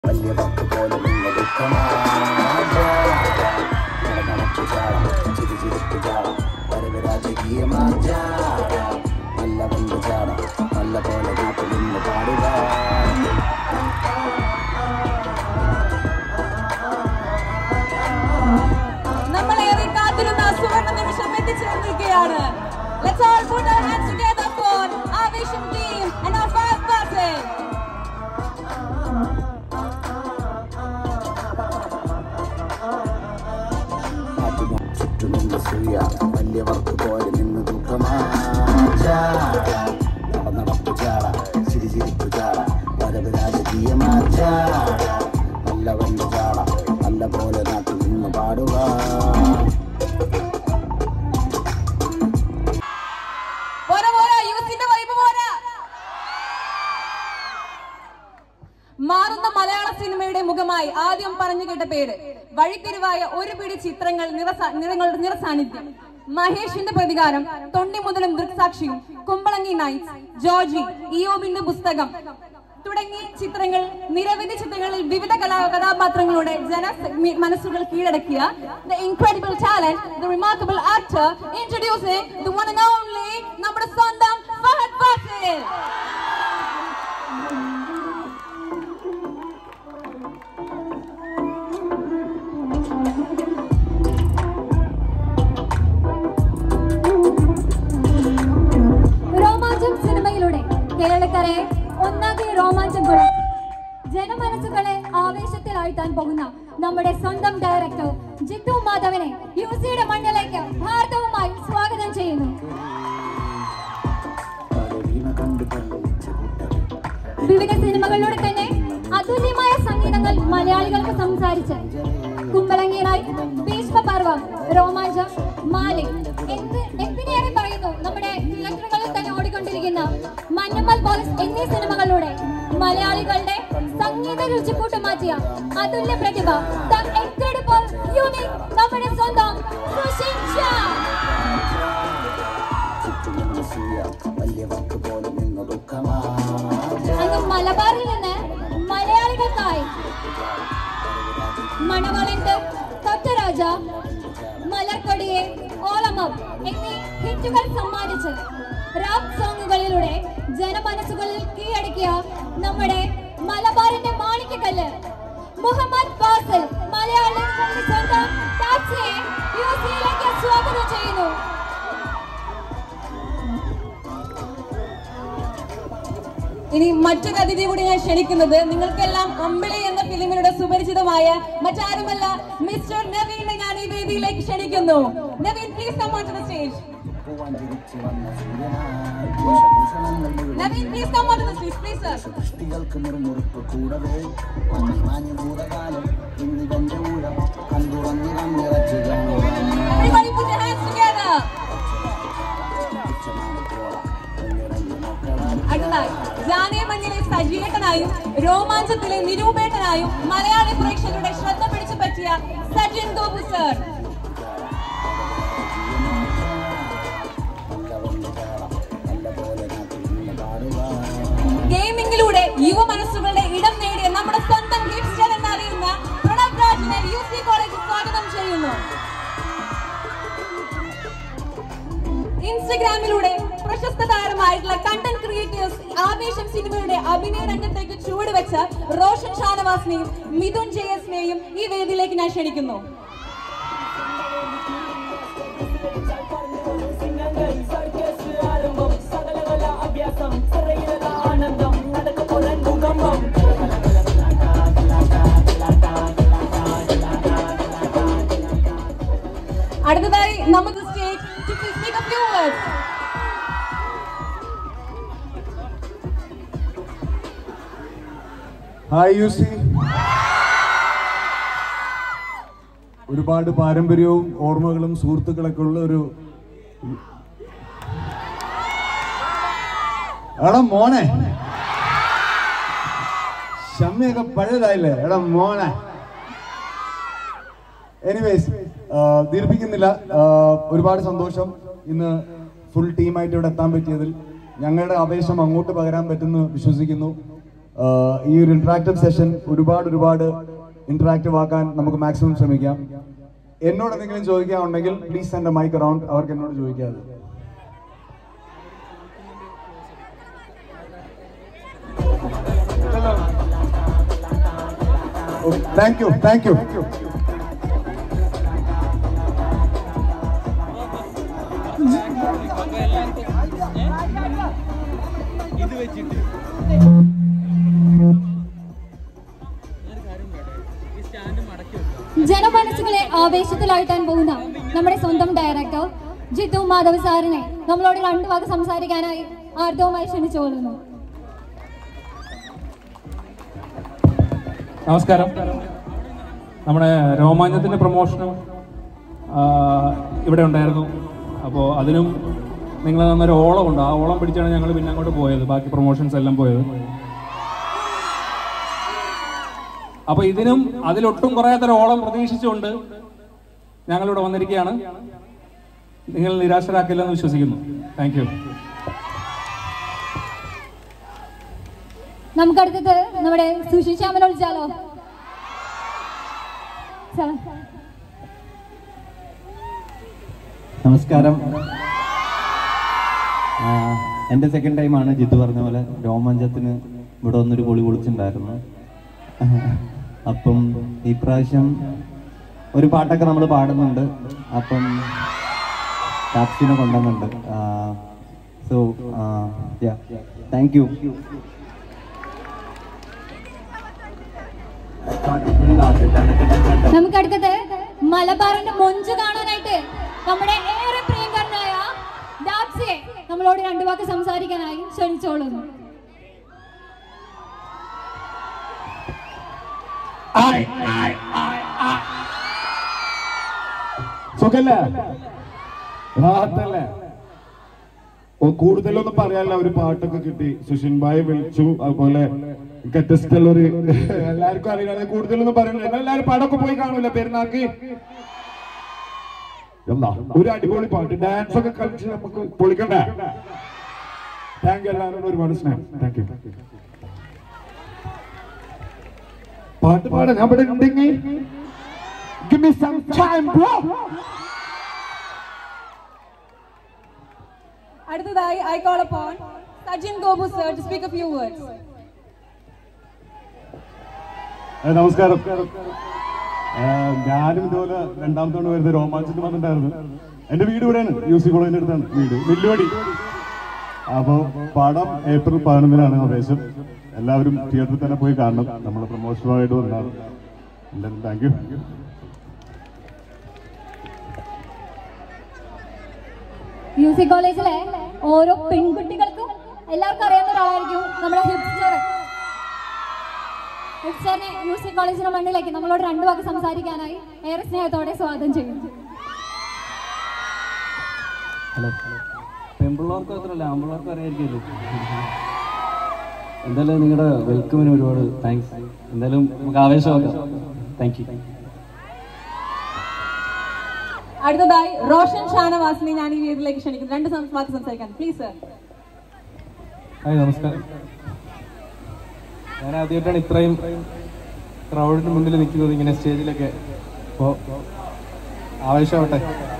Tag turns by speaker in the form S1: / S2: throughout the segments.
S1: Let's all put our hands together for our Vision team and our 5%. മാറുന്ന മലയാള സിനിമയുടെ മുഖമായി ആദ്യം പറഞ്ഞു കേട്ട പേര്, വഴിത്തിരിവായ ഒരു പിടി ചിത്രങ്ങൾ, നിറസാന്നിധ്യം, മഹേഷിന്റെ പ്രതികാരം, തൊണ്ടി മുതലും ദൃക്സാക്ഷിയും, കുമ്പളങ്ങി നൈറ്റ്സ്, ജോർജി, ഇയോബിന്റെ പുസ്തകം തുടങ്ങിയ ചിത്രങ്ങൾ, നിരവധി ചിത്രങ്ങളിൽ വിവിധ കഥാപാത്രങ്ങളുടെ മനസ്സുകൾ കീഴടക്കിയ the incredible talent, the remarkable actor, introducing the one and only നമ്മുടെ സ്വന്തം ഫഹദ് ഫാസിൽ.
S2: രോമാഞ്ചം സിനിമയിലൂടെ കേരളക്കരെ ഒന്നാകെ രോമാഞ്ചം കൊള്ളും, ജനമനസ്സുകളെ ആവേശത്തിലാഴ്ത്താൻ പോകുന്ന നമ്മുടെ സ്വന്തം ഡയറക്ടർ ജിത്തു മാധവനെ യുസിയുടെ മണ്ണിലേക്ക് ഭാരതവുമായി സ്വാഗതം ചെയ്യുന്നു. വിവിധ സിനിമകളിലൂടെ തന്നെ അതുല്യമായ സംഗീതങ്ങൾ മലയാളികൾക്ക് സംസാരിച്ച് കുമ്പളങ്ങിയായി, ഭീഷ്മപർവം, രോമാഞ്ചം, മാലിക്, എന്തിനേറെ പറയുന്നു നമ്മുടെ തിയേറ്ററുകളിൽ തന്നെ ഓടിക്കൊണ്ടിരിക്കുന്ന മഞ്ഞമ്മൽ ബോയ്സ് എന്നീ സിനിമകളിലൂടെ മലയാളികളുടെ സംഗീത രുചിക്കൂട്ട് മാറ്റിയ അതുല്യ പ്രതിഭ, നമ്മുടെ സ്വന്തം സുഷിൻ ഷാ. അങ്ങ് മലബാറിൽ നിന്ന് മലയാളികൾക്കായി മണവാളിന്റെ തൊട്ടരാജ, മലർക്കൊടിയെ, ഓളമം എന്നീ ഹിറ്റുകൾ സമ്മാനിച്ച് റാപ്പ് സോങ്ങുകളിലൂടെ ജനമനസ്സുകളിൽ കീഴടക്കിയ നമ്മുടെ മലബാറിന്റെ മാണിക്കക്കല്ല് മുഹമ്മദ് ഫാസിൽ മലയാളികളുടെ സ്വന്തം ടാക്സിയെ യുസിയിലേക്ക് സ്വാഗതം ചെയ്യുന്നു.
S1: ഇനി മറ്റൊരു അതിഥി കൂടി ഞാൻ ക്ഷണിക്കുന്നത്, നിങ്ങൾക്കെല്ലാം അമ്പിളി എന്ന ഫിലിമിലൂടെ സുപരിചിതമായ മറ്റാരുമല്ല മിസ്റ്റർ നവീനെ ഞാൻ ഈ വേദിയിലേക്ക് ക്ഷണിക്കുന്നു. Naveen, please come on to the stage. Naveen, please come on to the stage, please sir. സൃഷ്ടികൾക്ക് നിർമുറിപ്പ് കൂടവേ മാഞ്ഞു ഭൂതകാലം ഇന്നിവന്റെ ഊഴം കണ്ടുറങ്ങി വന്നിറച്ചുക. Everybody put your hands together. അടുത്തതായി ജാനേ മഞ്ഞിലെ സജീവേട്ടനായും രോമാഞ്ചത്തിലെ നിരൂപേട്ടനായും മലയാളി പ്രേക്ഷകരുടെ ശ്രദ്ധ പിടിച്ചു പറ്റിയ സജിൻ ഗോപു സർ. ഗെയിമിംഗിലൂടെ യുവ മനസ്സുകളുടെ ഇടം നേടിയ നമ്മുടെ സ്വന്തം ഹിറ്റ്സ്റ്റർ എന്നറിയുന്ന പ്രണവ് രാജിനെ യുസി കോളേജിൽ സ്വാഗതം ചെയ്യുന്നു. ഇൻസ്റ്റഗ്രാമിലൂടെ പ്രശസ്ത താരമായിട്ടുള്ള കണ്ടന്റ് ക്രിയേറ്റേഴ്സ് ആവേശം സിനിമയുടെ അഭിനയ രംഗത്തേക്ക് ചുവടുവെച്ച റോഷൻ ഷാനവാസിനെയും മിഥുൻ ജയസിനെയും ഈ വേദിയിലേക്ക് ഞാൻ ക്ഷണിക്കുന്നു. അടുത്തതായി നമുക്ക് stage to speak a few words.
S3: Hi യുസി, ഒരുപാട് പാരമ്പര്യവും ഓർമ്മകളും സുഹൃത്തുക്കളൊക്കെ ഉള്ള ഒരു എടാ മോനെ, ഷമ്മിയൊക്കെ പഴയതായില്ലേ എടാ മോനെ. എനിവേസ്, ദീർഘിക്കുന്നില്ല, ഒരുപാട് സന്തോഷം ഇന്ന് ഫുൾ ടീമായിട്ട് ഇവിടെ എത്താൻ പറ്റിയതിൽ. ഞങ്ങളുടെ ആവേശം അങ്ങോട്ട് പകരാൻ പറ്റുമെന്ന് വിശ്വസിക്കുന്നു. ഈ ഒരു ഇന്ററാക്റ്റീവ് സെഷൻ ഒരുപാട് ഇന്ററാക്റ്റീവ് ആക്കാൻ നമുക്ക് മാക്സിമം ശ്രമിക്കാം. എന്നോട് എന്തെങ്കിലും ചോദിക്കാനുണ്ടെങ്കിൽ please send a mic around. അവർക്ക് എന്നോട് ചോദിക്കാതെ. Thank you.
S2: ജനമനസ്സുകളെ ആവേശത്തിലാഴ്ത്താൻ പോകുന്ന നമ്മുടെ സ്വന്തം ഡയറക്ടർ ജിത്തു മാധവ് സാറിനെ നമ്മളോട് 2 വാക്ക് സംസാരിക്കാനായി ആർദ്രവുമായി ക്ഷണിച്ചുകൊള്ളുന്നു.
S4: നമസ്കാരം. നമ്മുടെ രോമാഞ്ചത്തിന്റെ പ്രൊമോഷനും ഇവിടെ ഉണ്ടായിരുന്നു. അപ്പോൾ അതിനും നിങ്ങൾ തന്നൊരു ഓളമുണ്ട്. ആ ഓളം പിടിച്ചാണ് ഞങ്ങൾ പിന്നെ അങ്ങോട്ട് പോയത്, ബാക്കി പ്രൊമോഷൻസ് എല്ലാം പോയത്. അപ്പോൾ ഇതിനും അതിലൊട്ടും കുറയാത്തൊരു ഓളം പ്രതീക്ഷിച്ചുകൊണ്ട് ഞങ്ങളിവിടെ വന്നിരിക്കുകയാണ്. നിങ്ങൾ നിരാശരാക്കില്ലെന്ന് വിശ്വസിക്കുന്നു. Thank you.
S2: നമുക്കടുത്തത് നമ്മുടെ സുശി ശ്യാമനെ വിളിച്ചാലോ?
S5: നമസ്കാരം. എൻ്റെ സെക്കൻഡ് ടൈമാണ് ജിത്തു പറഞ്ഞ പോലെ രോമാഞ്ചത്തിന് ഇവിടെ വന്നൊരു പൊളി പൊളിച്ചിട്ടുണ്ടായിരുന്നു. അപ്പം ഈ പ്രാവശ്യം ഒരു പാട്ടൊക്കെ നമ്മൾ പാടുന്നുണ്ട്. അപ്പം ക്യാപ്സിനെ കൊണ്ടുവന്നുണ്ട്. So thank you.
S2: നമുക്കടുത്തത് മലബാറിന്റെ മൊഞ്ച് കാണാനായിട്ട് നമ്മുടെ ഏറെ പ്രിയങ്കരനായ ഡാപ്സിയെ നമ്മളോട് 2 വാക്ക് സംസാരിക്കാനായി ക്ഷണിച്ചോളുന്നു.
S3: കൂടുതലൊന്നും പറയാനില്ല. ഒരു പാട്ടൊക്കെ കിട്ടി, സുഷിൻ ഭായ് വിളിച്ചു, അതുപോലെ ഗറ്റസ്റ്റുള്ളൊരു എല്ലാവർക്കും അറിയാതെ കൂടുതലൊന്നും പറയുന്നില്ല. എല്ലാവരും പാടൊക്കെ പോയി കാണൂല പെരുന്നാൾക്ക്. ഒരു അടിപൊളി പാട്ട്, ഡാൻസ് ഒക്കെ കളിച്ച് നമുക്ക് പൊളിക്കണ്ടേ. Thank you. എല്ലാവരോടും ഒരുപാട് സ്നേഹം. Thank you. പാട്ട് പാടാൻ ഞാൻ ഇവിടെ ഉണ്ടെങ്കിൽ give me some time bro.
S1: അടുത്തതായി I call upon Sajin Gobu sir to speak a few words.
S3: നമസ്കാരം. ഞാനും ഇതുപോലെ 2ാമത്തെ തവണ വരുന്നത് രോമാഞ്ചത്തിന് വന്നിട്ടുണ്ടായിരുന്നു. എന്റെ വീട് ഇവിടെയാണ്, UC കോളേജിന്റെ അടുത്താണ് വീട്, നെല്ലുവടി. അപ്പോൾ പടം ഏപ്രിൽ 11-നാണ് ആവേശം. എല്ലാവരും തിയേറ്ററിൽ തന്നെ പോയി കാണണം. നമ്മുടെ പ്രൊമോഷനുമായിട്ട് വന്നാണ്. എല്ലാവരും താങ്ക് യു.
S2: UC കോളേജിലെ ഓരോ പെൺകുട്ടികൾക്കും എല്ലാവർക്കും അറിയാവുന്ന ഒരാളായിരിക്കും നമ്മുടെ ഹിപ്സ്റ്റർ. ഹിപ്സ്റ്ററിനെ UC കോളേജിന്റെ മണ്ണിലേക്ക് നമ്മളോട് 2 വാക്ക് സംസാരിക്കാനായി ഏറെ സ്നേഹത്തോടെ സ്വാഗതം ചെയ്യുന്നു.
S5: ഹലോ. പെൺപിള്ളേർക്ക് മാത്രമല്ല ആൺപിള്ളേർക്കും അറിയായിരിക്കുമല്ലോ. എന്തായാലും നിങ്ങളുടെ വെൽക്കമിന് ഒരുപാട് താങ്ക്സ്. എന്തായാലും നമുക്ക് ആവേശമാക്കാം. Thank you.
S1: അടുത്തതായി റോഷൻ ഷാനവാസിനെ ഞാൻ ഈ വേദിയിലേക്ക് ക്ഷണിക്കുന്നു. 2 വാക്ക് സംസാരിക്കാൻ പ്ലീസ് സർ.
S4: ഹായ്, നമസ്കാരം. ഞാൻ ആദ്യമായിട്ടാണ് ഇത്രയും ക്രൗഡിന് മുന്നിൽ നിൽക്കുന്നത് ഇങ്ങനെ സ്റ്റേജിലൊക്കെ. അപ്പോൾ ആവേശമാവട്ടെ.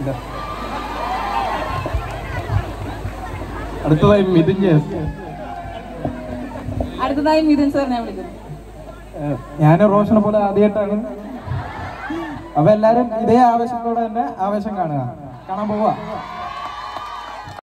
S4: അടുത്തതായി മിഥുൻ ജേസ്.
S1: അടുത്തതായി മിഥുൻ സാറിനെ വിളിക്കുന്നു.
S4: ഞാൻ റോഷനെ പോലെ ആദ്യമായിട്ടാണ്. അപ്പൊ എല്ലാരും ഇതേ ആവേശത്തോടെ തന്നെ ആവേശം കാണാൻ പോവാ.